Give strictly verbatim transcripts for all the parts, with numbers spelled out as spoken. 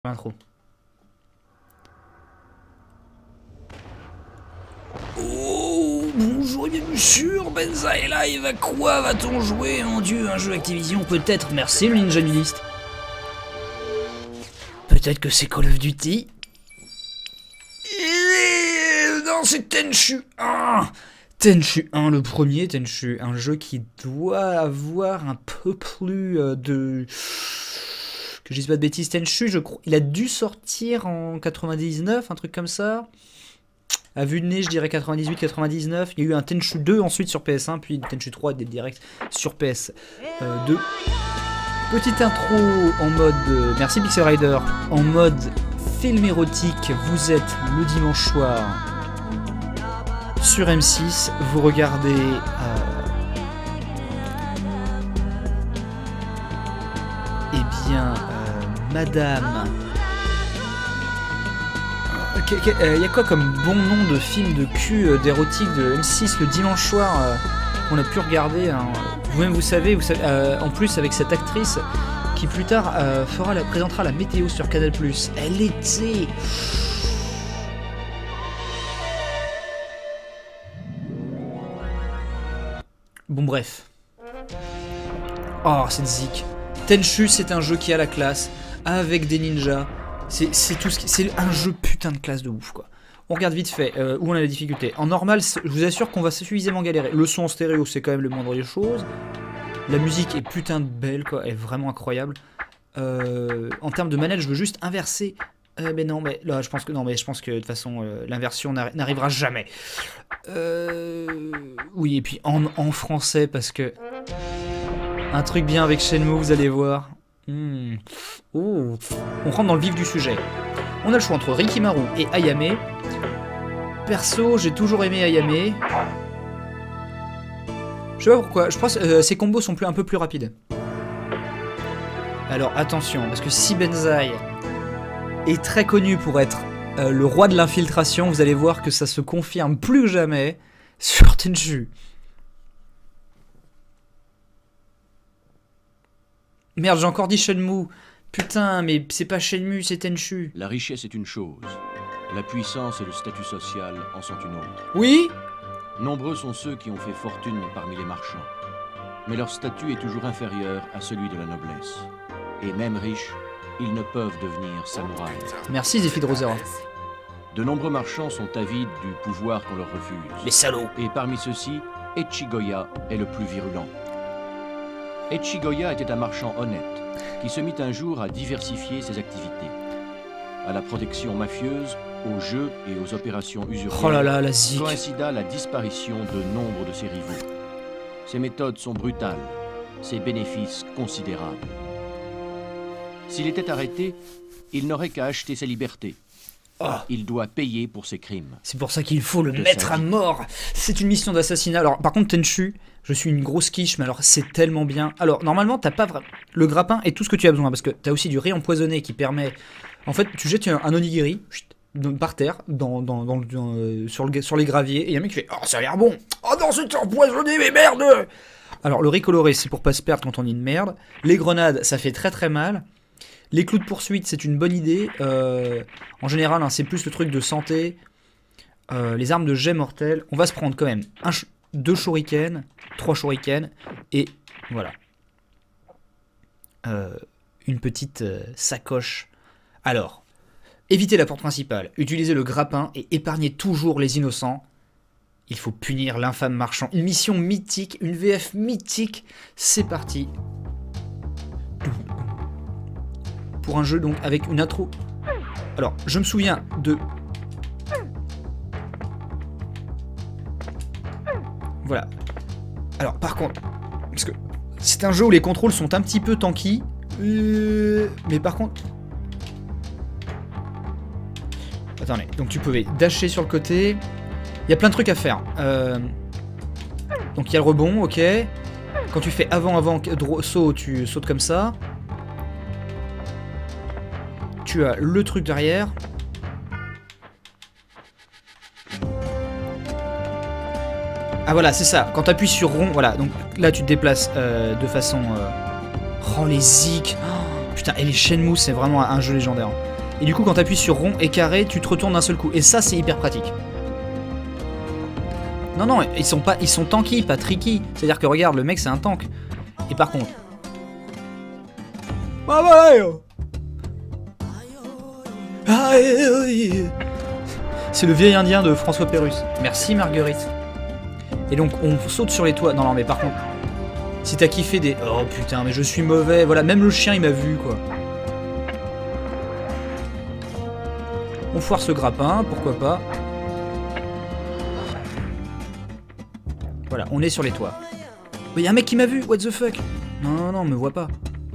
L'intro. Oh, bonjour et bienvenue sur Benzaï Live. À quoi va-t-on jouer? Mon dieu, un jeu Activision peut-être. Merci le Ninja Nudiste. Peut-être que c'est Call of Duty. Et... Non, c'est Tenchu un. Tenchu un, le premier Tenchu. Un jeu qui doit avoir un peu plus euh, de... Que je dise pas de bêtises, Tenchu, je crois, il a dû sortir en quatre-vingt-dix-neuf, un truc comme ça. À vue de nez, je dirais quatre-vingt-dix-huit quatre-vingt-dix-neuf. Il y a eu un Tenchu deux ensuite sur P S un, puis Tenchu trois direct sur P S deux. Petite intro en mode, euh, merci Pixel Rider, en mode film érotique. Vous êtes le dimanche soir sur M six, vous regardez... Euh, eh bien... Madame. Il euh, y a quoi comme bon nom de film de cul euh, d'érotique de M six le dimanche soir euh, qu'on a pu regarder hein. Vous-même vous savez, vous savez euh, en plus avec cette actrice qui plus tard euh, fera la, présentera la météo sur Canal plus. Elle était... Bon bref. Oh cette zik. Tenchu c'est un jeu qui a la classe. Avec des ninjas, c'est tout ce qui... C'est un jeu putain de classe de ouf quoi. On regarde vite fait euh, où on a la difficulté. En normal, je vous assure qu'on va suffisamment galérer. Le son en stéréo, c'est quand même le moindre des choses. La musique est putain de belle quoi, elle est vraiment incroyable. Euh, en termes de manette, je veux juste inverser. Euh, mais non, mais là, je pense que non, mais je pense que de toute façon, euh, l'inversion n'arrivera jamais. Euh, oui, et puis en, en français parce que un truc bien avec Shenmue, vous allez voir. Mmh. Oh. On rentre dans le vif du sujet. On a le choix entre Rikimaru et Ayame. Perso, j'ai toujours aimé Ayame. Je sais pas pourquoi. Je pense que euh, ces combos sont plus, un peu plus rapides. Alors attention, parce que si Benzaï est très connu pour être euh, le roi de l'infiltration, vous allez voir que ça se confirme plus que jamais sur Tenchu. Merde, j'ai encore dit Shenmue. Putain, mais c'est pas Shenmue, c'est Tenchu. La richesse est une chose. La puissance et le statut social en sont une autre. Oui. Nombreux sont ceux qui ont fait fortune parmi les marchands. Mais leur statut est toujours inférieur à celui de la noblesse. Et même riches, ils ne peuvent devenir samouraïs. Merci Zephyr Rosera. De nombreux marchands sont avides du pouvoir qu'on leur refuse. Les salauds. Et parmi ceux-ci, Echigoya est le plus virulent. Echigoya était un marchand honnête, qui se mit un jour à diversifier ses activités. À la protection mafieuse, aux jeux et aux opérations usurières, oh là là, la zik. coïncida la disparition de nombre de ses rivaux. Ses méthodes sont brutales, ses bénéfices considérables. S'il était arrêté, il n'aurait qu'à acheter sa liberté. Oh. Il doit payer pour ses crimes. C'est pour ça qu'il faut le mettre à mort. C'est une mission d'assassinat. Alors, par contre, Tenchu, je suis une grosse quiche, mais alors c'est tellement bien. Alors, normalement, t'as pas vraiment... Le grappin est tout ce que tu as besoin, parce que t'as aussi du riz empoisonné qui permet... En fait, tu jettes un, un onigiri par terre, dans, dans, dans, dans, euh, sur, le, sur les graviers, et il y a un mec qui fait « Oh, ça a l'air bon. Oh non, c'est empoisonné, mais merde !» Alors, le riz coloré, c'est pour pas se perdre quand on dit une merde. Les grenades, ça fait très très mal. Les clous de poursuite, c'est une bonne idée. Euh, en général, hein, c'est plus le truc de santé. Euh, les armes de jet mortel. On va se prendre quand même un, deux shurikens, trois shurikens, et voilà. Euh, une petite euh, sacoche. Alors, évitez la porte principale, utilisez le grappin et épargnez toujours les innocents. Il faut punir l'infâme marchand. Une mission mythique, une V F mythique. C'est parti. Pour un jeu donc avec une intro. Alors, je me souviens de... Voilà. Alors, par contre, parce que c'est un jeu où les contrôles sont un petit peu tanky. Euh... Mais par contre... Attendez, donc tu pouvais dasher sur le côté. Il y a plein de trucs à faire. Euh... Donc il y a le rebond, ok. Quand tu fais avant-avant saut, tu sautes comme ça. Tu as le truc derrière. Ah voilà, c'est ça. Quand tu appuies sur rond, voilà. Donc là, tu te déplaces euh, de façon... Euh... Oh, les zik. Oh, putain, et les Shenmue, c'est vraiment un jeu légendaire. Et du coup, quand tu appuies sur rond et carré, tu te retournes d'un seul coup. Et ça, c'est hyper pratique. Non, non, ils sont pas, ils sont tanky, pas tricky. C'est-à-dire que regarde, le mec, c'est un tank. Et par contre... C'est le vieil indien de François Pérusse. Merci Marguerite. Et donc, on saute sur les toits. Non, non, mais par contre... Si t'as kiffé des... Oh putain, mais je suis mauvais. Voilà, même le chien, il m'a vu, quoi. On foire ce grappin, pourquoi pas. Voilà, on est sur les toits. Il y a un mec qui m'a vu, what the fuck. Non, non, non, me voit pas.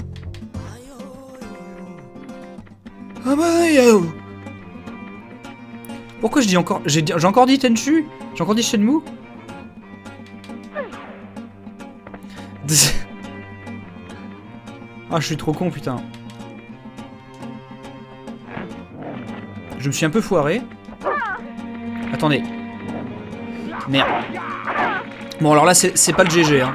Ah bah, yo. Pourquoi je dis encore... J'ai encore dit Tenchu? J'ai encore dit Shenmue? Ah, je suis trop con, putain. Je me suis un peu foiré. Attendez. Merde. Bon, alors là, c'est pas le G G, hein.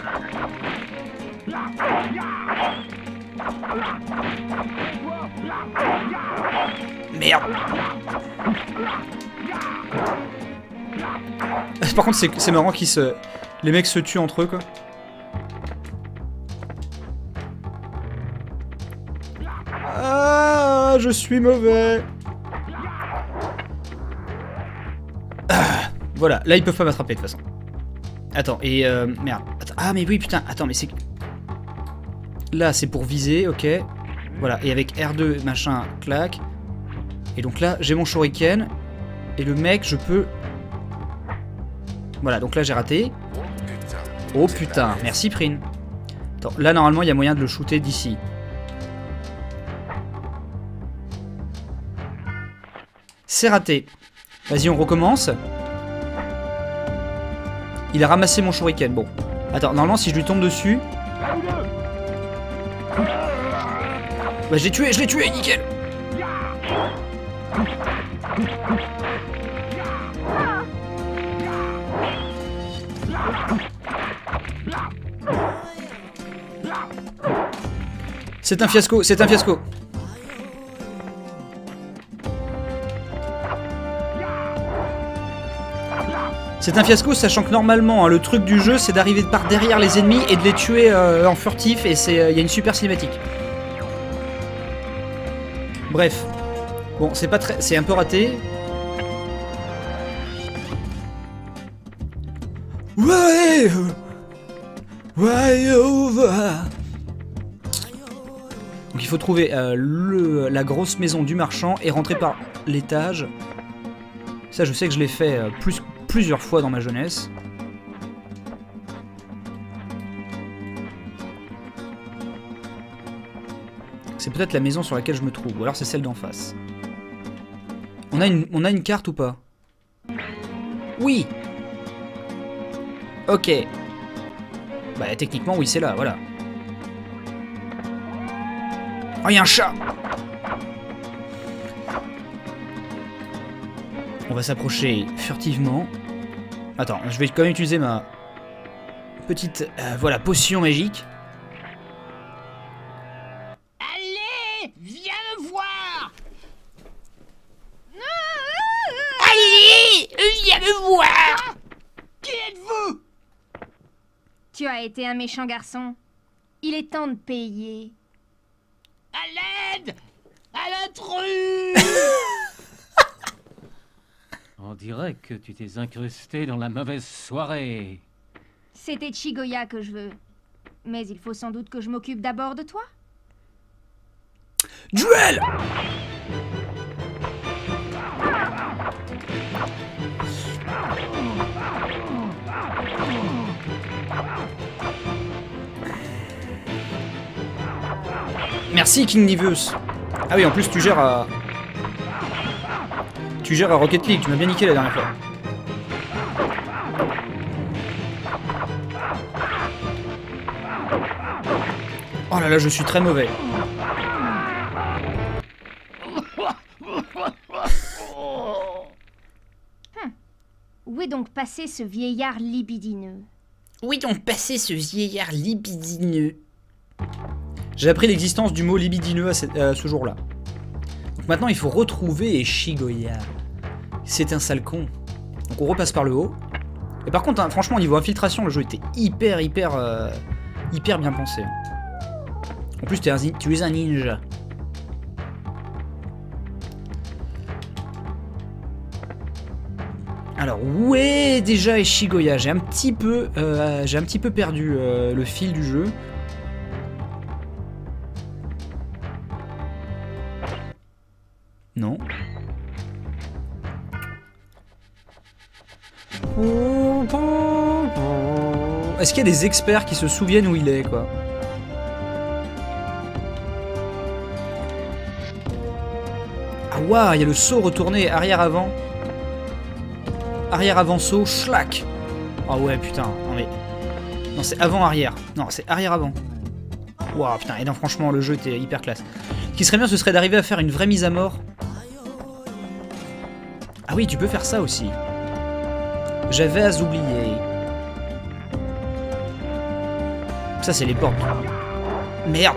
Merde. Par contre, c'est marrant qu'ils se... Les mecs se tuent entre eux, quoi. Ah, je suis mauvais. Ah, voilà, là, ils peuvent pas m'attraper, de toute façon. Attends, et... Euh, merde. Attends, ah, mais oui, putain, attends, mais c'est... Là, c'est pour viser, ok. Voilà, et avec R deux, machin, clac. Et donc là, j'ai mon shuriken. Et le mec, je peux... Voilà, donc là, j'ai raté. Oh, putain, merci, Prin. Attends, là, normalement, il y a moyen de le shooter d'ici. C'est raté. Vas-y, on recommence. Il a ramassé mon shuriken, bon. Attends, normalement, si je lui tombe dessus... Bah, je l'ai tué, je l'ai tué, nickel. C'est un fiasco, c'est un fiasco. C'est un fiasco, sachant que normalement, hein, le truc du jeu, c'est d'arriver par derrière les ennemis et de les tuer euh, en furtif, et c'est, il euh, y a une super cinématique. Bref. Bon, c'est pas très... C'est un peu raté. Ouais, ouais, over. Donc il faut trouver euh, le, la grosse maison du marchand et rentrer par l'étage. Ça, je sais que je l'ai fait euh, plus, plusieurs fois dans ma jeunesse. C'est peut-être la maison sur laquelle je me trouve, ou alors c'est celle d'en face. On a, une, on a une carte ou pas? Oui. Ok. Bah techniquement oui c'est là, voilà. Oh il y a un chat. On va s'approcher furtivement. Attends, je vais quand même utiliser ma petite euh, voilà potion magique. Allez, viens me voir. Allez, viens me voir. Qui êtes-vous? Tu as été un méchant garçon. Il est temps de payer. À l'aide! À l'intrus! On dirait que tu t'es incrusté dans la mauvaise soirée. C'était Chigoya que je veux. Mais il faut sans doute que je m'occupe d'abord de toi. Duel! Merci King Nivus. Ah oui, en plus tu gères à... Tu gères à Rocket League, tu m'as bien niqué la dernière fois. Oh là là, je suis très mauvais. Hum. Où est donc passé ce vieillard libidineux? Où est donc passé ce vieillard libidineux? J'ai appris l'existence du mot libidineux à ce, à ce jour-là. maintenant, il faut retrouver Shigoya. C'est un sale con. Donc on repasse par le haut. Et par contre, hein, franchement, au niveau infiltration, le jeu était hyper, hyper, euh, hyper bien pensé. En plus, es un, tu es un ninja. Alors, où est déjà Shigoya? J'ai un petit peu, euh, j'ai un petit peu perdu euh, le fil du jeu. Non. Est-ce qu'il y a des experts qui se souviennent où il est, quoi? Ah waouh, il y a le saut retourné arrière-avant. Arrière-avant-saut, schlack. Ah ouais, putain, non mais... Non, c'est avant-arrière. Non, c'est arrière-avant. Waouh, putain, et non, franchement, le jeu était hyper classe. Ce qui serait bien, ce serait d'arriver à faire une vraie mise à mort. Ah oui, tu peux faire ça aussi. J'avais à oublier. Ça, c'est les portes. Merde.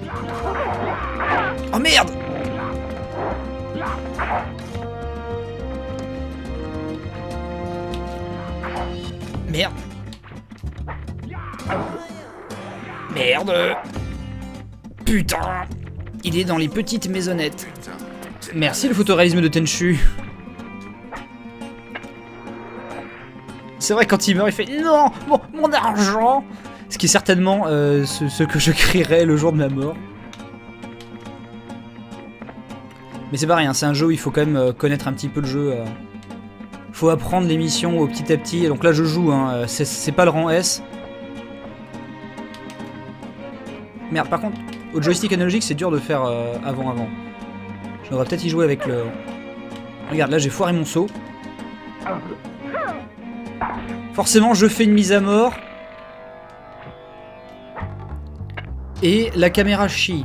Oh merde. Merde. Merde. Putain. Il est dans les petites maisonnettes. Merci le photoréalisme de Tenchu. C'est vrai, quand il meurt, il fait non, mon, mon argent. Ce qui est certainement euh, ce, ce que je crierais le jour de ma mort. Mais c'est pas rien, c'est un jeu où il faut quand même euh, connaître un petit peu le jeu. Euh. Faut apprendre les missions au petit à petit. Donc là, je joue, hein, c'est pas le rang S. Merde, par contre, au joystick analogique, c'est dur de faire avant-avant. Euh, je devrais peut-être y jouer avec le... Regarde, là, j'ai foiré mon saut. Forcément, je fais une mise à mort. Et la caméra chie.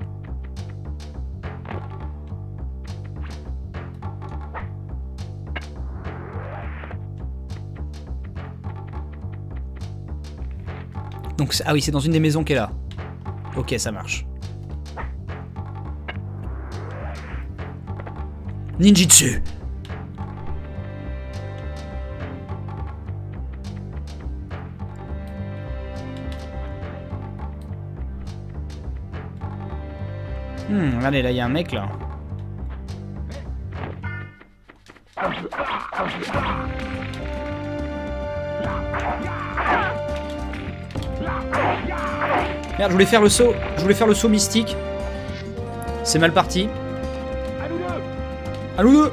Donc, ah oui, c'est dans une des maisons qui est là. Ok, ça marche. Ninjitsu. Hmm, allez, là, il y a un mec, là. Merde, je voulais faire le saut. Je voulais faire le saut mystique. C'est mal parti. À nous deux.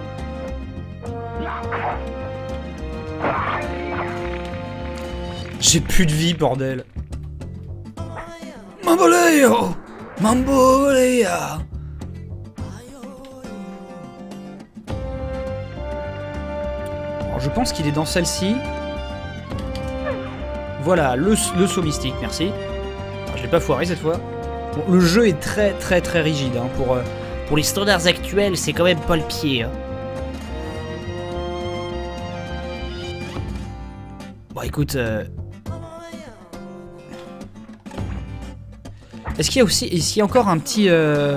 J'ai plus de vie, bordel. Mamboleo. Mambolea. Alors, je pense qu'il est dans celle-ci. Voilà, le, le saut mystique, merci. Alors, je l'ai pas foiré cette fois. Bon, le jeu est très très très rigide. Hein, pour, euh, pour les standards actuels, c'est quand même pas le pied. Hein. Bon, écoute... Euh... Est-ce qu'il y a aussi... Est-ce qu'il y a encore un petit... Euh...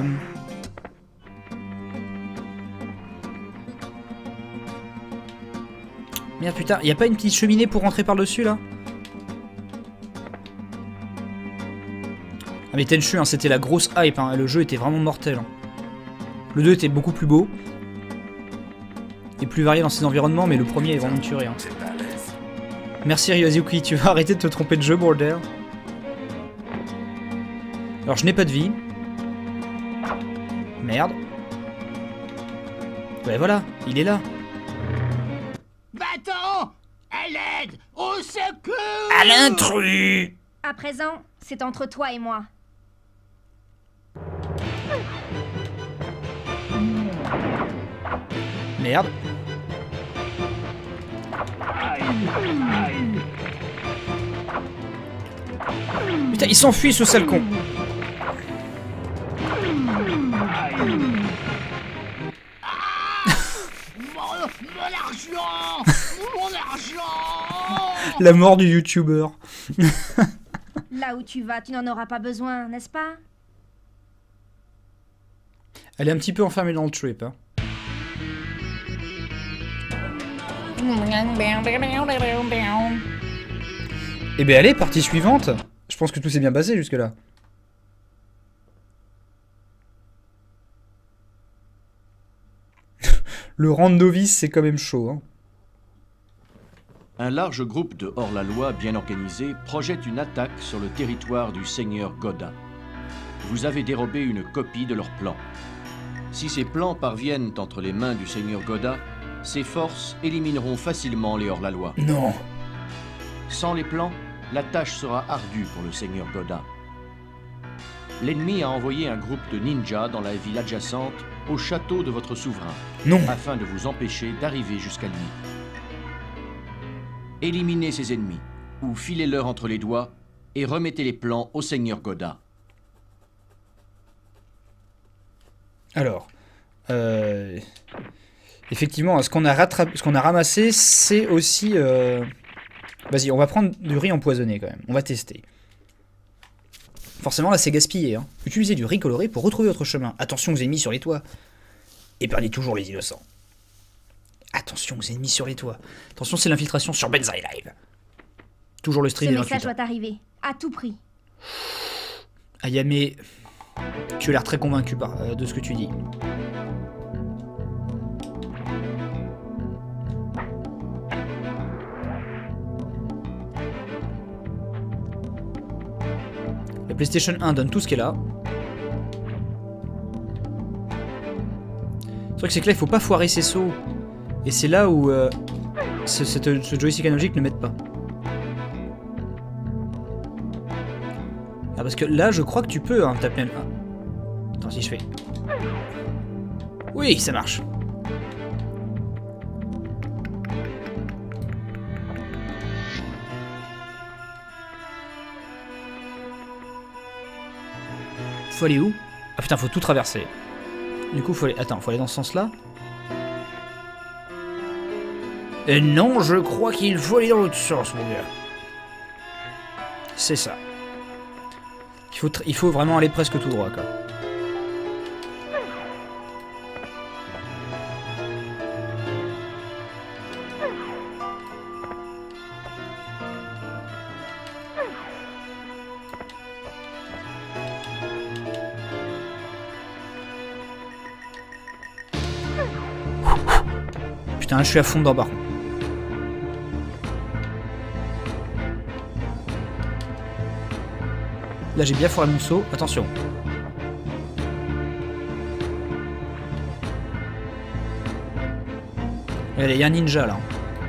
Merde, putain, il n'y a pas une petite cheminée pour rentrer par-dessus, là? Ah mais Tenchu, hein, c'était la grosse hype, hein, le jeu était vraiment mortel. Hein. Le deux était beaucoup plus beau. Et plus varié dans ses environnements, mais le premier est vraiment une tuerie. Hein. Merci Ryozuki, tu vas arrêter de te tromper de jeu, border. Alors je n'ai pas de vie. Merde. Ouais voilà, il est là. Va-t'en! À l'aide! Au secours! À l'intrus! À présent, c'est entre toi et moi. Merde. Putain, il s'enfuit ce sale con. Mon, mon argent! Mon argent! La mort du youtubeur. Là où tu vas, tu n'en auras pas besoin, n'est-ce pas? Elle est un petit peu enfermée dans le trip. Hein. Eh ben allez, partie suivante. Je pense que tout s'est bien passé jusque-là. Le rang de novice, c'est quand même chaud. Hein. Un large groupe de hors-la-loi bien organisé projette une attaque sur le territoire du seigneur Godin. Vous avez dérobé une copie de leur plan. Si ces plans parviennent entre les mains du seigneur Godin, ses forces élimineront facilement les hors-la-loi. Non. Sans les plans, la tâche sera ardue pour le seigneur Godin. L'ennemi a envoyé un groupe de ninjas dans la ville adjacente au château de votre souverain, non. afin de vous empêcher d'arriver jusqu'à lui. Éliminez ces ennemis, ou filez-leur entre les doigts, et remettez les plans au seigneur Godin. Alors, euh, effectivement, ce qu'on a, rattrapé, ce qu'on a ramassé, c'est aussi... Euh... Vas-y, on va prendre du riz empoisonné quand même, on va tester. Forcément, là, c'est gaspillé. Hein. Utilisez du riz coloré pour retrouver votre chemin. Attention aux ennemis sur les toits. Épargnez toujours les innocents. Attention aux ennemis sur les toits. Attention, c'est l'infiltration sur Benzaï Live. Toujours le stream. Ce message doit arriver, à tout prix. Ayame, tu as l'air très convaincu par, euh, de ce que tu dis. La PlayStation un donne tout ce qu'elle a. Le truc c'est que là il faut pas foirer ses sauts. Et c'est là où euh, ce, cette, ce joystick analogique ne m'aide pas. Ah, parce que là je crois que tu peux hein, taper un... Attends si je fais... Oui ça marche. Faut aller où? Ah putain, faut tout traverser. Du coup, faut aller... Attends, faut aller dans ce sens-là. Et non, je crois qu'il faut aller dans l'autre sens, mon gars. C'est ça. Il faut, il faut vraiment aller presque tout droit, quoi. Putain, je suis à fond dedans par contre. Là, j'ai bien foiré mon saut. Attention. Allez, il y a un ninja là.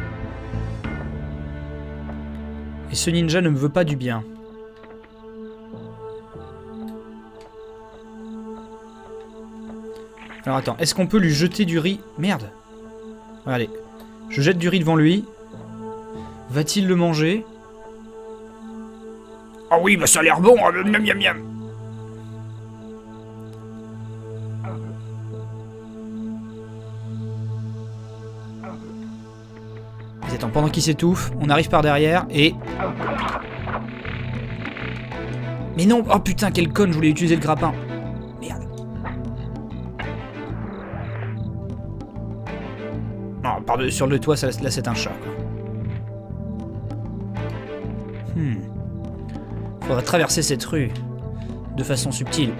Et ce ninja ne me veut pas du bien. Alors attends, est-ce qu'on peut lui jeter du riz? Merde. Allez, je jette du riz devant lui. Va-t-il le manger? Ah oh oui, bah ça a l'air bon. Miam miam miam. Attends, pendant qu'il s'étouffe, on arrive par derrière et... Mais non, oh putain, quel con, je voulais utiliser le grappin. Merde. Non, par sur le toit, ça, là c'est un chat, quoi. Hmm. Faudra traverser cette rue de façon subtile.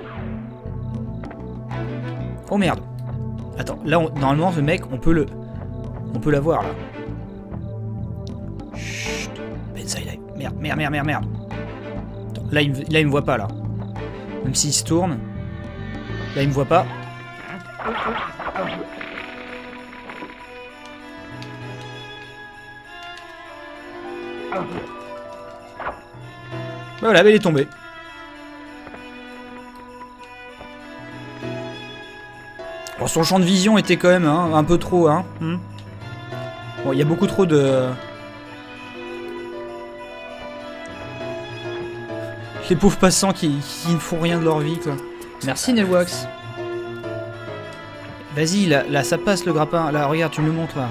Oh merde. Attends, là, on, normalement, ce mec, on peut le... On peut l'avoir, là. Chut. Benzaï, merde, merde, merde, merde, merde. Attends, là, il me, là, il me voit pas, là. Même s'il se tourne. Là, il me voit pas. Voilà, bah, il est tombé. Bon, son champ de vision était quand même hein, un peu trop. Hein. Hmm. Bon, il y a beaucoup trop de... Les pauvres passants qui, qui ne font rien de leur vie, quoi. Merci, Nelwax. Vas-y, là, là, ça passe le grappin. Là, regarde, tu me le montres, là.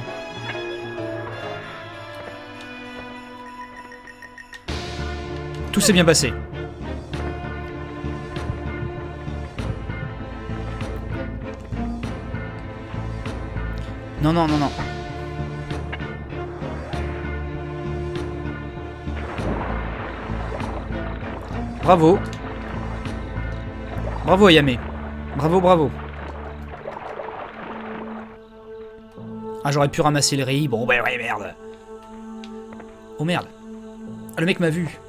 Tout s'est bien passé. Non, non, non, non. Bravo. Bravo Ayame. Bravo, bravo. Ah, j'aurais pu ramasser le riz. Bon, bah ouais, merde. Oh merde. Ah, le mec m'a vu.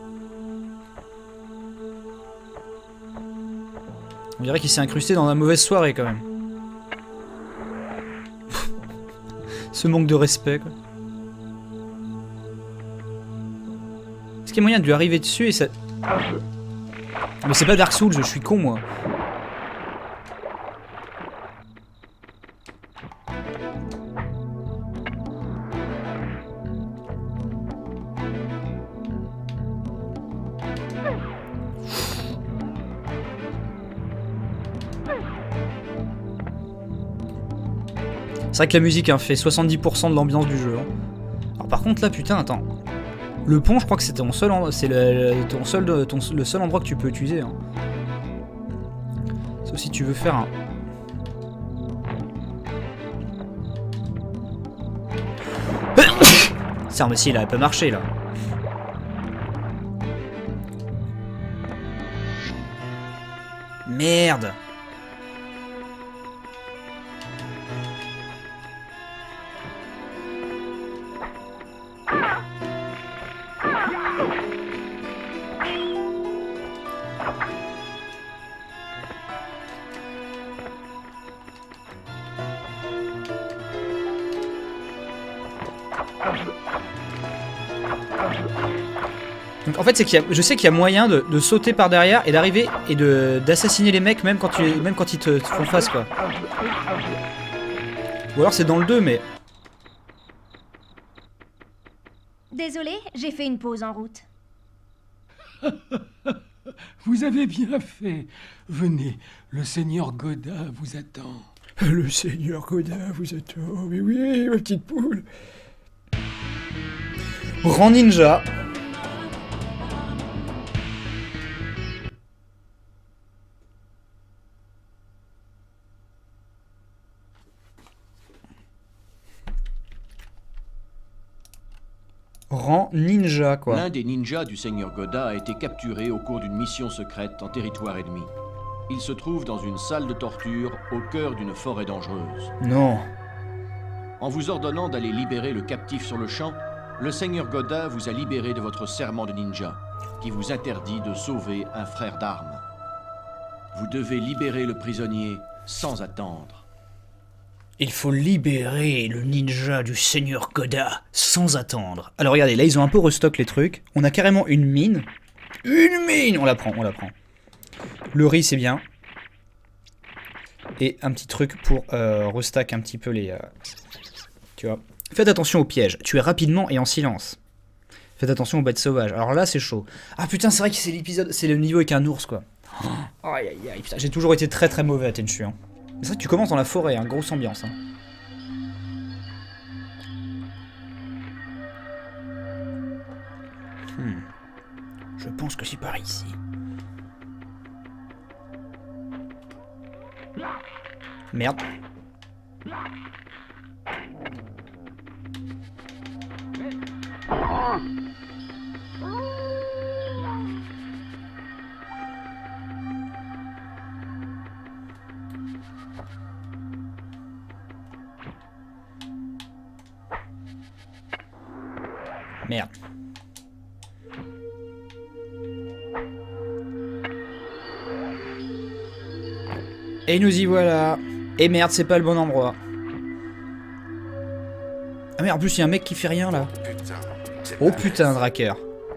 On dirait qu'il s'est incrusté dans la mauvaise soirée quand même. Ce manque de respect, quoi. Est-ce qu'il y a moyen de lui arriver dessus et ça... Mais c'est pas Dark Souls, je suis con moi. C'est vrai que la musique hein, fait soixante-dix pour cent de l'ambiance du jeu. Hein. Alors par contre là, putain, attends. Le pont, je crois que c'est ton seul, c'est le, le, ton seul, ton, le seul endroit que tu peux utiliser. Hein. Sauf si tu veux faire un... Ça, mais si, là, elle peut marcher, là. Merde. Donc en fait c'est qu'il y a, je sais qu'il y a moyen de, de sauter par derrière et d'arriver et de d'assassiner les mecs même quand tu même quand ils te, te font face quoi. Ou alors c'est dans le deux mais. Désolé, j'ai fait une pause en route. Vous avez bien fait. Venez, le seigneur Godin vous attend. Le seigneur Godin vous attend. Mais oui, ma petite poule. Grand ninja. Rang ninja quoi. L'un des ninjas du seigneur Godin a été capturé au cours d'une mission secrète en territoire ennemi. Il se trouve dans une salle de torture au cœur d'une forêt dangereuse. Non. En vous ordonnant d'aller libérer le captif sur le champ, le seigneur Godin vous a libéré de votre serment de ninja, qui vous interdit de sauver un frère d'armes. Vous devez libérer le prisonnier sans attendre. Il faut libérer le ninja du seigneur Godin sans attendre. Alors regardez, là ils ont un peu restock les trucs. On a carrément une mine. Une mine. On la prend, on la prend. Le riz c'est bien. Et un petit truc pour euh, restack un petit peu les... Euh, tu vois. Faites attention aux pièges. Tuez rapidement et en silence. Faites attention aux bêtes sauvages. Alors là c'est chaud. Ah putain c'est vrai que c'est l'épisode... C'est le niveau avec un ours quoi. Oh, aïe aïe aïe putain. J'ai toujours été très très mauvais à Tenchu. Hein. C'est vrai que tu commences dans la forêt, hein, grosse ambiance. Hein. Hmm. Je pense que c'est par ici. Merde. Merde. Et nous y voilà. Et merde, c'est pas le bon endroit. Ah merde, en plus il y a un mec qui fait rien là. Oh putain, Draker.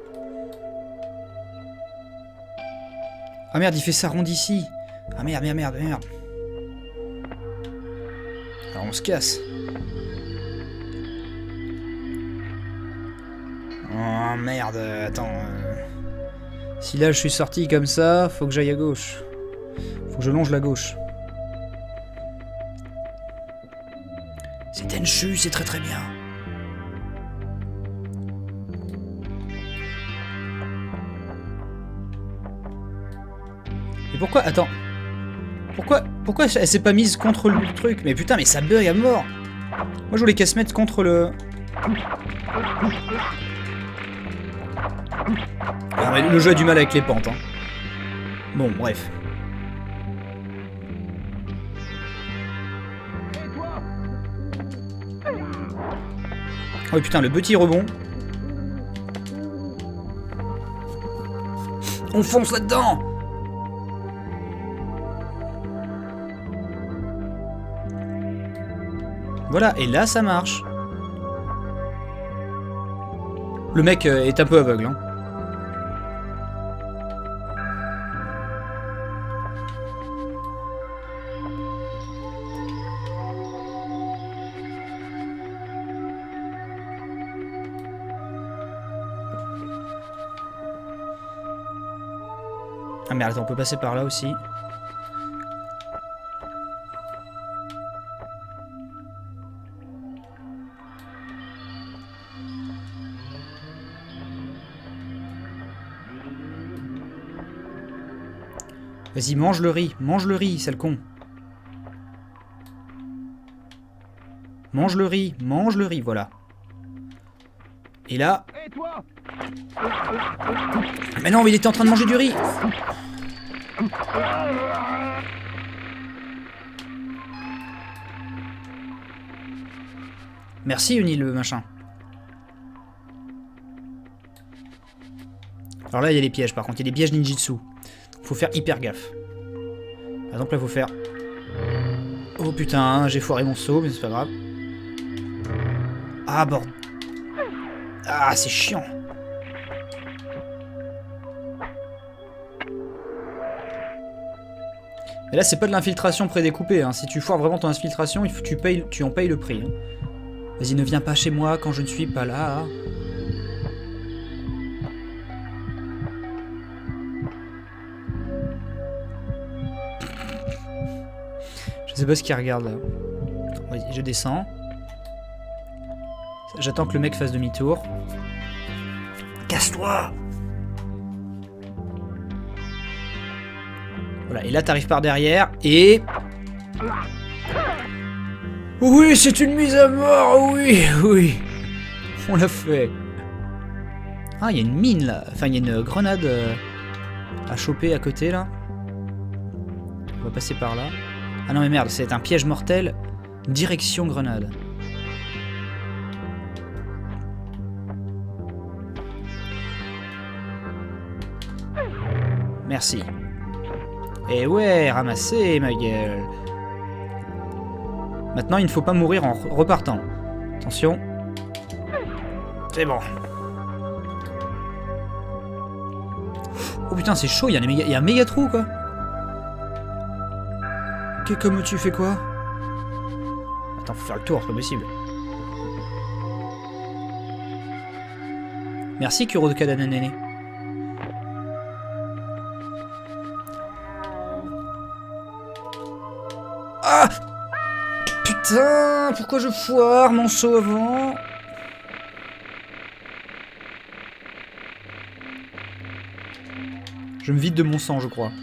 Ah merde, il fait sa ronde ici. Ah merde, merde, merde, merde. Alors on se casse. Oh merde, attends. Euh... Si là je suis sorti comme ça, faut que j'aille à gauche. Faut que je longe la gauche. C'est Tenchu, c'est très très bien. Et pourquoi, attends. Pourquoi, pourquoi elle s'est pas mise contre le truc? Mais putain, mais ça bug à mort. Moi je voulais qu'elle se mette contre le... Ah, mais le jeu a du mal avec les pentes. Hein. Bon, bref. Oh putain, le petit rebond. On fonce là-dedans. Voilà, et là ça marche. Le mec euh, est un peu aveugle. Hein. Ah mais attends, on peut passer par là aussi. Vas-y, mange le riz, mange le riz, sale con. Mange le riz, mange le riz, voilà. Et là... Mais non, mais il était en train de manger du riz. Merci, Uni, le machin. Alors là, il y a les pièges, par contre. Il y a des pièges ninjitsu. Faut faire hyper gaffe. Par exemple, là, faut faire... Oh putain, j'ai foiré mon saut, mais c'est pas grave. Ah, bordel. Ah, c'est chiant. Et là, c'est pas de l'infiltration prédécoupée. Hein. Si tu foires vraiment ton infiltration, il faut, tu, payes, tu en payes le prix. Hein. Vas-y, ne viens pas chez moi quand je ne suis pas là. Je sais pas ce qu'il regarde là. Vas-y, je descends. J'attends que le mec fasse demi-tour. Casse-toi! Voilà, et là t'arrives par derrière et... Oui, c'est une mise à mort, oui, oui. On l'a fait. Ah, il y a une mine là. Enfin, il y a une grenade euh, à choper à côté là. On va passer par là. Ah non mais merde, c'est un piège mortel. Direction grenade. Merci. Et ouais, ramassé ma gueule. Maintenant, il ne faut pas mourir en repartant. Attention. C'est bon. Oh putain, c'est chaud, il y, a méga... y a un méga trou quoi. Que comme tu fais quoi? Attends, faut faire le tour, c'est pas possible. Merci Kuro de Kadananene. Ah! Putain, pourquoi je foire mon saut avant? Je me vide de mon sang, je crois.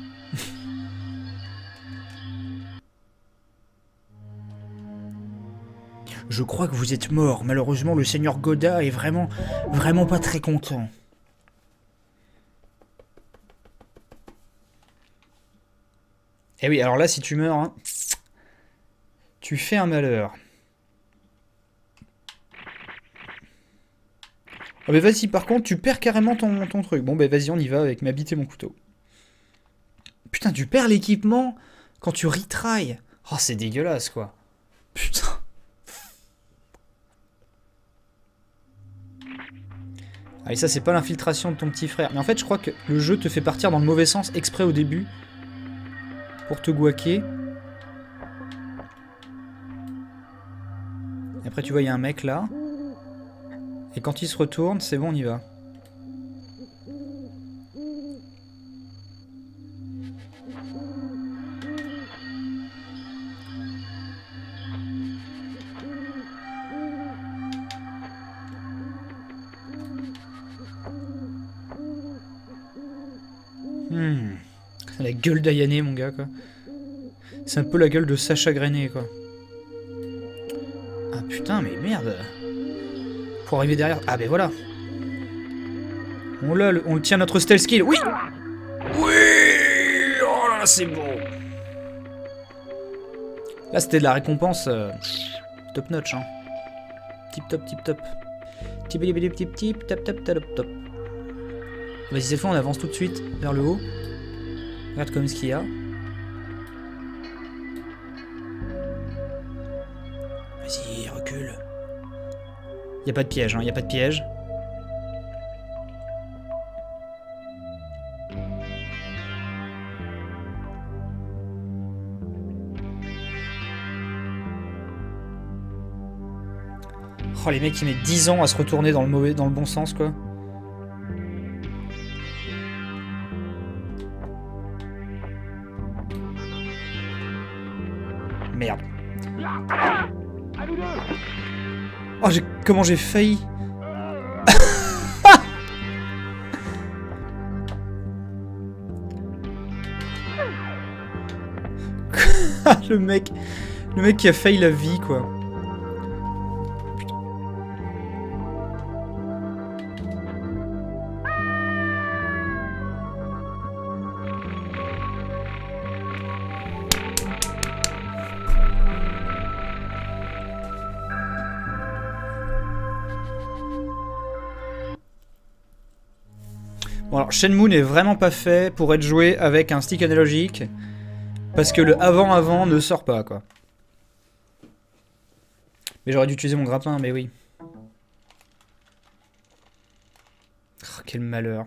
Je crois que vous êtes mort. Malheureusement, le seigneur Goda est vraiment, vraiment pas très content. Eh oui, alors là, si tu meurs, hein, tu fais un malheur. Ah bah vas-y, par contre, tu perds carrément ton, ton truc. Bon, bah vas-y, on y va avec ma bite et mon couteau. Putain, tu perds l'équipement quand tu retrailles. Oh, c'est dégueulasse, quoi. Putain. Ah, et ça, c'est pas l'infiltration de ton petit frère. Mais en fait, je crois que le jeu te fait partir dans le mauvais sens exprès au début. Pour te guaquer. Et après, tu vois, il y a un mec là. Et quand il se retourne, c'est bon, on y va. Hmm. C'est la gueule d'Ayane, mon gars, quoi. C'est un peu la gueule de Sacha Grenet, quoi. Ah putain, mais merde. Pour arriver derrière... Ah ben voilà. On, l'a, on le tient notre stealth skill. Oui. Oui. Oh là là, c'est beau. Là, c'était de la récompense euh, top notch. Hein. Tip top, tip top. Tip tip tip tip tip tap tap tap top. Vas-y, cette fois, on avance tout de suite vers le haut. Regarde comme ce qu'il y a. Vas-y, recule. Y a pas de piège, hein, y a pas de piège. Oh, les mecs, ils mettent dix ans à se retourner dans le mauvais, dans le bon sens, quoi. Merde. Oh, j'ai... comment j'ai failli. Le mec... Le mec qui a failli la vie, quoi. Bon alors Shenmue n'est vraiment pas fait pour être joué avec un stick analogique parce que le avant-avant ne sort pas quoi. Mais j'aurais dû utiliser mon grappin, mais oui. Oh, quel malheur.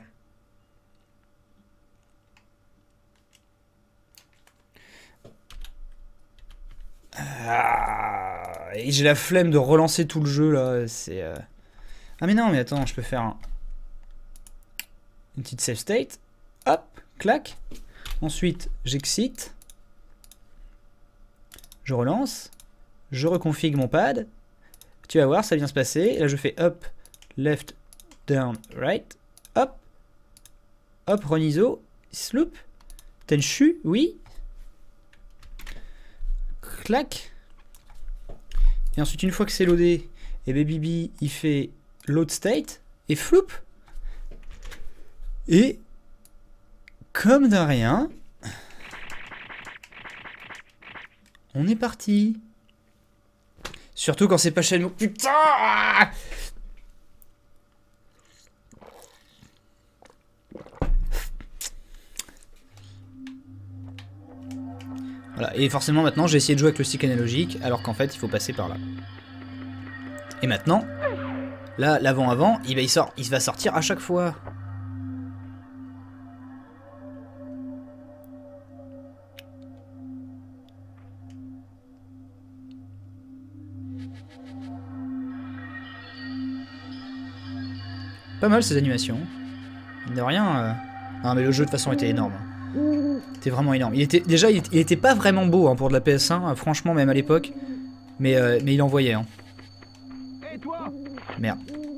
Ah, et j'ai la flemme de relancer tout le jeu là, c'est... Euh... Ah mais non, mais attends, je peux faire un... une petite save state, hop, clac. Ensuite, j'excite. Je relance. Je reconfigure mon pad. Tu vas voir, ça vient se passer. Et là, je fais up, left, down, right. Hop. Hop, run I S O. Sloop. Tenchu, oui. Clac. Et ensuite, une fois que c'est loadé, et B B B, il fait load state. Et floup. Et, comme de rien, on est parti. Surtout quand c'est pas Shenmue. Putain! Voilà, et forcément maintenant j'ai essayé de jouer avec le stick analogique, alors qu'en fait il faut passer par là. Et maintenant, là, l'avant-avant, il, il, sort, il va sortir à chaque fois. Pas mal ces animations. De rien. Euh... Non mais le jeu de toute façon était énorme. C'était vraiment énorme. Il était déjà, il était, il était pas vraiment beau hein, pour de la P S un, euh, franchement même à l'époque. Mais euh, mais il envoyait. Hein. Merde.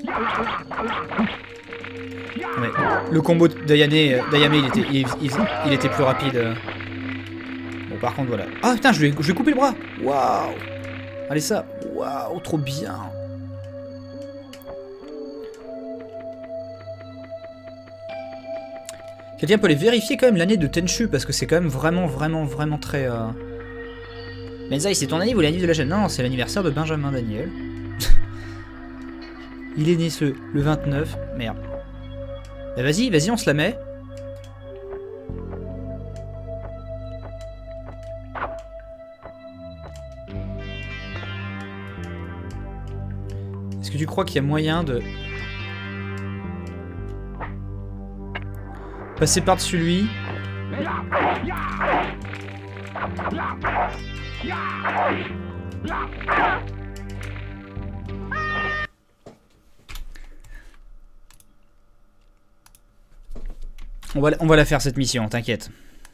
Ouais. Le combo d'Ayane, euh, d'Ayame, il était, il, il, il était plus rapide. Euh. Bon par contre voilà. Ah putain, je lui ai, je lui ai coupé le bras. Waouh. Allez ça. Waouh, trop bien. Quelqu'un peut aller vérifier quand même l'année de Tenchu parce que c'est quand même vraiment vraiment vraiment très... Euh... Benzaï, c'est ton année ou l'année de la chaîne? Non, c'est l'anniversaire de Benjamin Daniel. Il est né ce, le vingt-neuf. Merde. Bah vas-y, vas-y, on se la met. Est-ce que tu crois qu'il y a moyen de... passer par-dessus lui. On va, on va la faire cette mission, t'inquiète.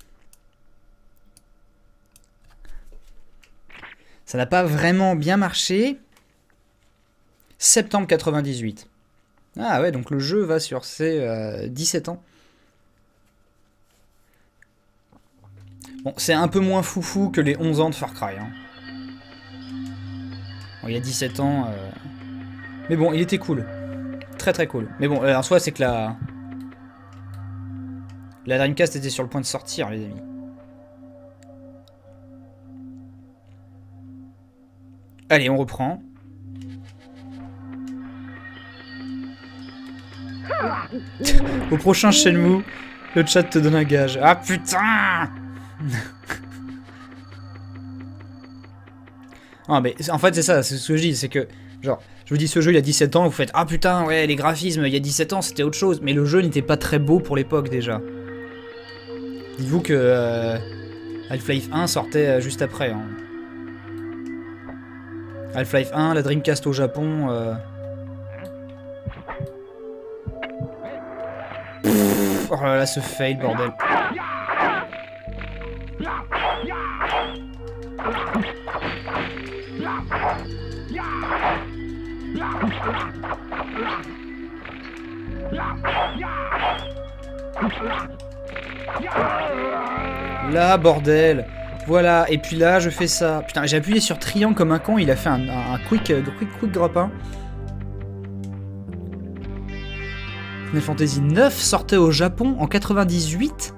Ça n'a pas vraiment bien marché. Septembre quatre-vingt-dix-huit. Ah ouais, donc le jeu va sur ses euh, dix-sept ans. Bon, c'est un peu moins foufou que les onze ans de Far Cry. Hein. Bon, il a dix-sept ans. Euh... Mais bon, il était cool. Très très cool. Mais bon, euh, en soi, c'est que la... La Dreamcast était sur le point de sortir, les amis. Allez, on reprend. Au prochain Shenmue, le chat te donne un gage. Ah putain! Ah mais en fait c'est ça, c'est ce que je dis, c'est que genre je vous dis ce jeu il a dix-sept ans, vous faites ah putain ouais les graphismes il y a dix-sept ans c'était autre chose, mais le jeu n'était pas très beau pour l'époque déjà. Dites-vous que euh, Half-Life un sortait euh, juste après. Hein. Half-Life un, la Dreamcast au Japon. Euh... Pff, oh là là ce fail bordel. Là, bordel. Voilà, et puis là, je fais ça. Putain, j'ai appuyé sur triangle comme un con, il a fait un, un, un quick, uh, quick, quick grappin. Final Fantasy neuf sortait au Japon en quatre-vingt-dix-huit.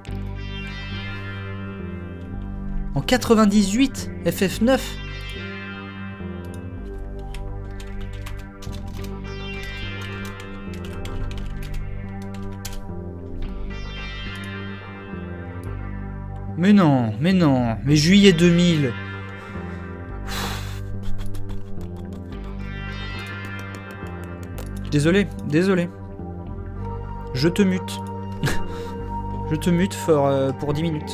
En quatre-vingt-dix-huit, F F neuf. Mais non, mais non, mais juillet deux mille. Désolé, désolé. Je te mute. Je te mute for, euh, pour dix minutes.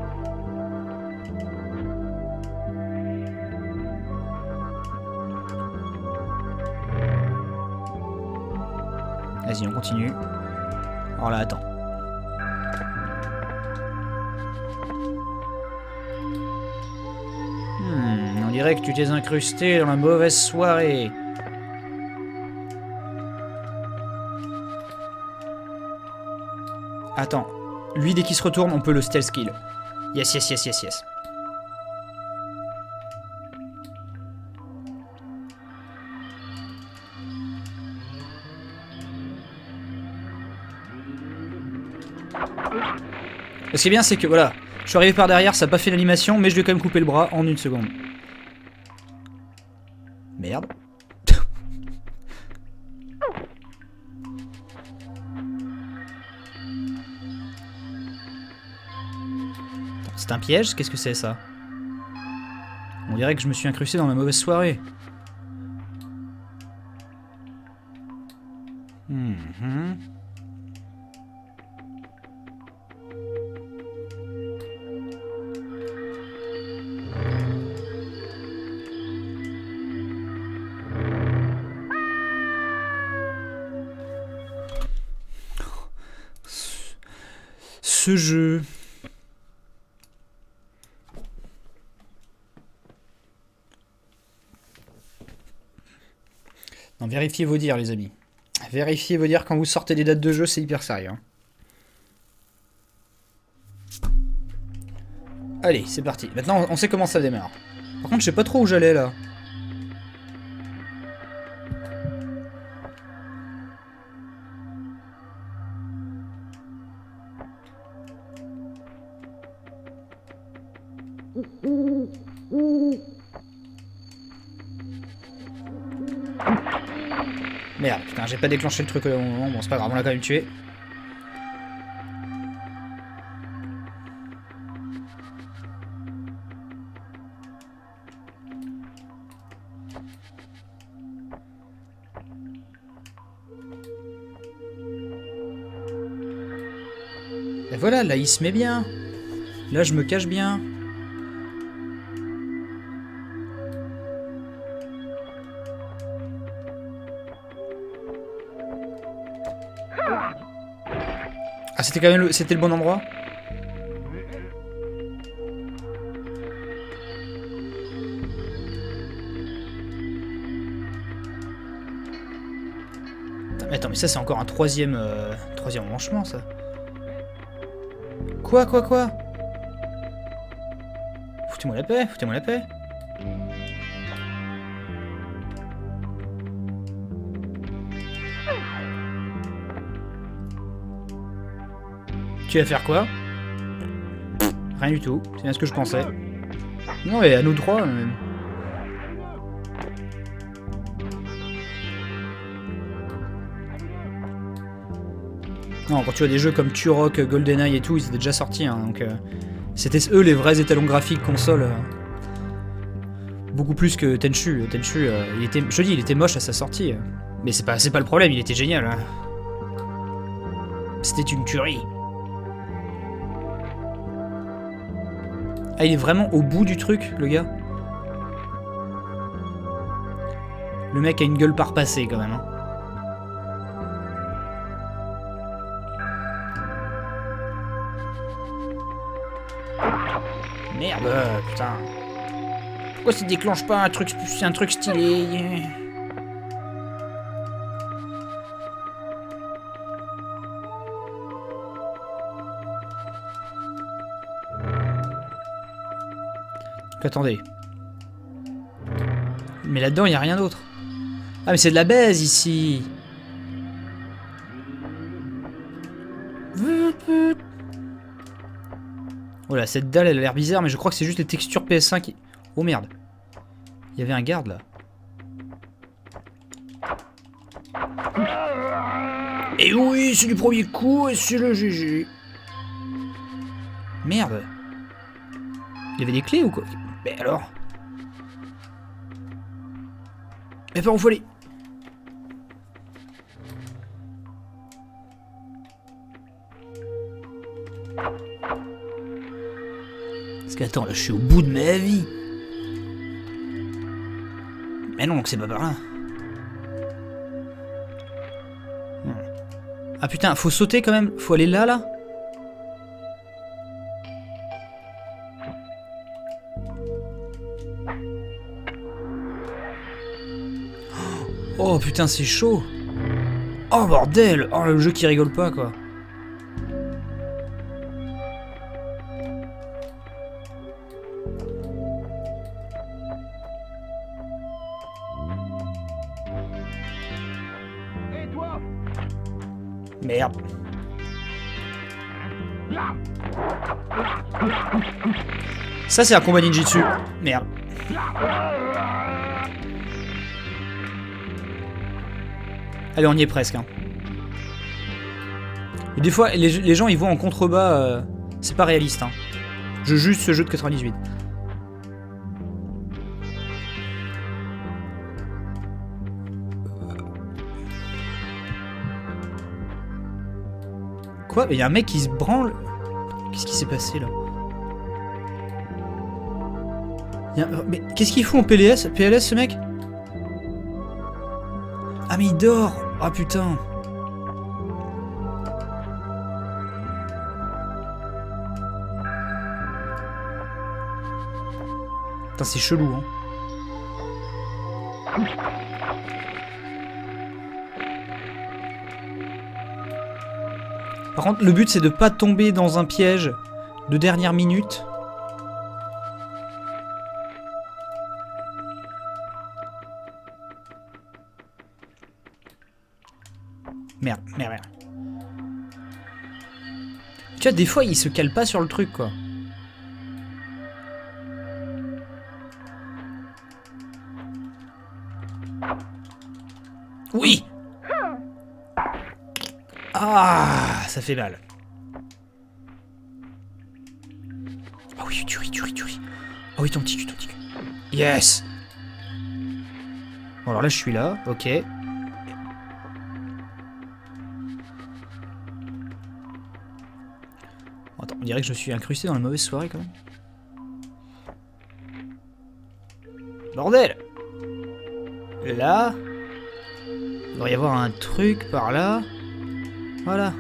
Vas-y, on continue. Alors là, attends. Hmm, on dirait que tu t'es incrusté dans la mauvaise soirée. Attends. Lui, dès qu'il se retourne, on peut le stealth kill. Yes, yes, yes, yes, yes. Ce qui est bien, c'est que voilà, je suis arrivé par derrière, ça n'a pas fait l'animation, mais je vais quand même couper le bras en une seconde. Merde. C'est un piège? Qu'est-ce que c'est ça? On dirait que je me suis incrusté dans la mauvaise soirée. Mm-hmm. Ce jeu. Non, vérifiez vos dires, les amis. Vérifiez vos dires quand vous sortez des dates de jeu, c'est hyper sérieux. Hein. Allez, c'est parti. Maintenant, on sait comment ça démarre. Par contre, je sais pas trop où j'allais là. Merde, putain, j'ai pas déclenché le truc au moment. Bon, c'est pas grave, on l'a quand même tué. Et voilà, là il se met bien. Là je me cache bien. Ah, c'était quand même le, c'était le bon endroit. Attends, mais ça c'est encore un troisième, euh, troisième branchement ça. Quoi, quoi, quoi? Foutez-moi la paix, foutez-moi la paix. Tu vas faire quoi? Rien du tout, c'est bien ce que je pensais. Non, et à nous trois. Euh... Non, quand tu vois des jeux comme Turok, GoldenEye et tout, ils étaient déjà sortis, hein, donc... Euh... C'était eux les vrais étalons graphiques console. Euh... Beaucoup plus que Tenchu. Tenchu, euh, il était, je dis, il était moche à sa sortie. Euh... Mais c'est pas, c'est pas le problème, il était génial. Hein. C'était une tuerie. Ah, il est vraiment au bout du truc, le gars. Le mec a une gueule parpassée, quand même. Hein. Merde, euh, putain. Pourquoi ça déclenche pas un truc, un truc stylé? Attendez. Mais là-dedans, il n'y a rien d'autre. Ah, mais c'est de la baise, ici. Oh là, cette dalle, elle a l'air bizarre, mais je crois que c'est juste les textures P S cinq qui... Oh merde. Il y avait un garde, là. Et oui, c'est du premier coup, et c'est le G G. Merde. Il y avait des clés ou quoi? Mais alors? Mais par où faut aller? Parce qu'attends, là je suis au bout de ma vie. Mais non, donc c'est pas par là. Ah putain, faut sauter quand même. Faut aller là, là. Oh putain, c'est chaud. Oh bordel. Oh le jeu qui rigole pas quoi. Merde. Ça c'est un combat ninjitsu. Merde. Allez, on y est presque. Hein. Et des fois, les, les gens ils vont en contrebas. Euh, c'est pas réaliste. Hein. Je juge ce jeu de quatre-vingt-dix-huit. Quoi? Il y a un mec qui se branle. Qu'est-ce qui s'est passé là? Y a... Mais qu'est-ce qu'il fout en P L S? P L S ce mec? Ah mais il dort. Ah putain. Putain c'est chelou hein. Par contre le but c'est de pas tomber dans un piège de dernière minute. Merde, merde, merde. Tu vois, des fois, il se cale pas sur le truc, quoi. Oui! Ah, ça fait mal. Ah oui, tuerie, tuerie, tuerie. Ah oui, ton petit cul, ton petit cul. Yes! Bon, alors là, je suis là, ok. Attends, on dirait que je me suis incrusté dans la mauvaise soirée quand même. Bordel! Là. Il devrait y avoir un truc par là. Voilà.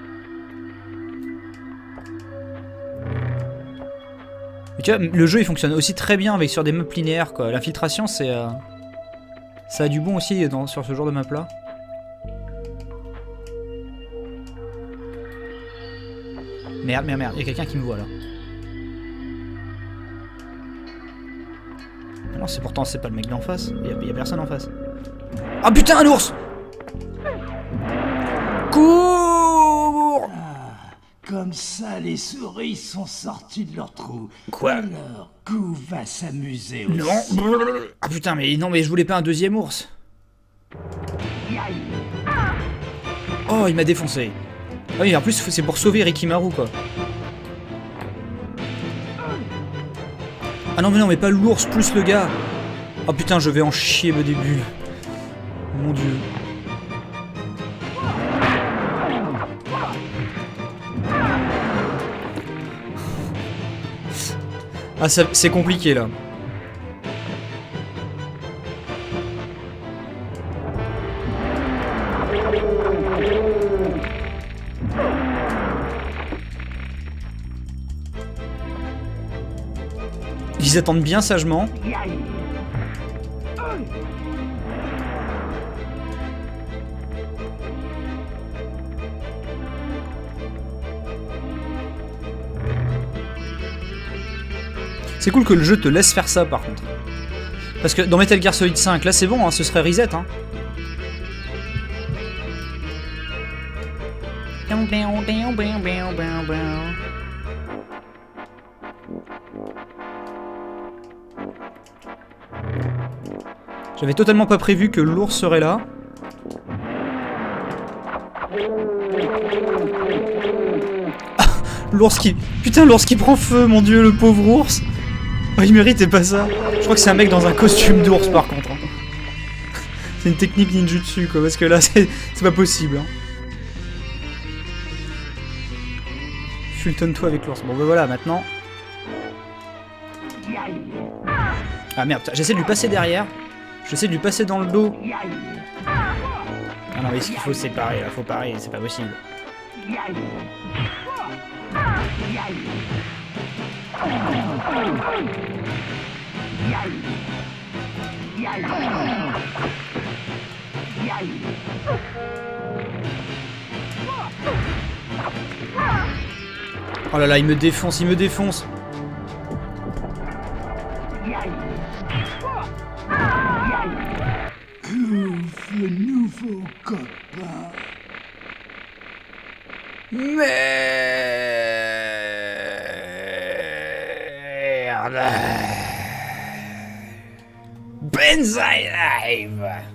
Mais tu vois, le jeu il fonctionne aussi très bien avec sur des maps linéaires quoi. L'infiltration c'est... Euh... Ça a du bon aussi dans, sur ce genre de map là. Merde, merde, merde, il y a quelqu'un qui me voit là. Non, c'est pourtant c'est pas le mec d'en face, il y, y a personne en face. Ah putain, un ours! Cours! Comme ça, les souris sont sorties de leur trou. Quoi? Alors, Goo va s'amuser aussi. Non. Ah putain, mais non, mais je voulais pas un deuxième ours. Oh, il m'a défoncé. Ah oui, en plus, c'est pour sauver Rikimaru, quoi. Ah non, mais non, mais pas l'ours plus le gars. Oh putain, je vais en chier me début. Mon dieu. Ah, c'est compliqué là. Ils attendent bien sagement. C'est cool que le jeu te laisse faire ça par contre. Parce que dans Metal Gear Solid cinq, là c'est bon, hein, ce serait reset. Hein. J'avais totalement pas prévu que l'ours serait là. Ah, l'ours qui... Putain, l'ours qui prend feu, mon dieu, le pauvre ours. Oh, il méritait pas ça. Je crois que c'est un mec dans un costume d'ours par contre. Hein. C'est une technique ninjutsu quoi, parce que là c'est pas possible. Hein. Fultonne-toi avec l'ours. Bon ben voilà, maintenant... Ah merde, j'essaie de lui passer derrière. J'essaie de lui passer dans le dos. Ah non mais ce qu'il faut c'est pareil, là, faut pareil, c'est pas possible. Oh là là, il me défonce, il me défonce. Le nouveau copain. Merde. Banzai Live.